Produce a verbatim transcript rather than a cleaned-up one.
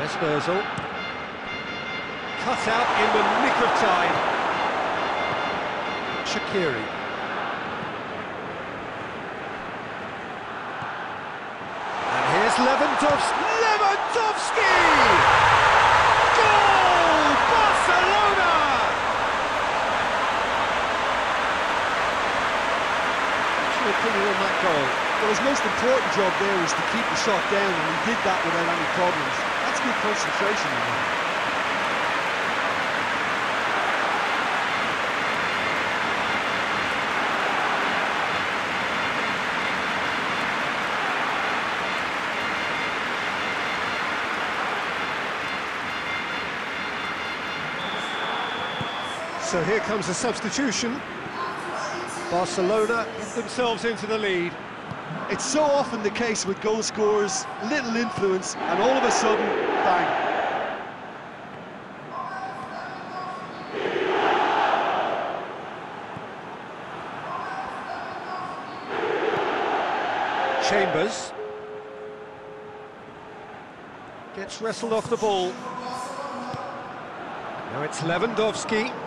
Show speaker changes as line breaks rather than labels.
Esposal. Cut out in the nick of time. Shaqiri. And here's Lewandowski. Lewandowski! Goal! Barcelona! What's your opinion on that goal?
Well, his most important job there was to keep the shot down, and he did that without any problems. That's good concentration, you know.
So here comes a substitution. Barcelona get themselves into the lead.
It's so often the case with goal scorers, little influence, and all of a sudden, bang.
Chambers gets wrestled off the ball. Now it's Lewandowski.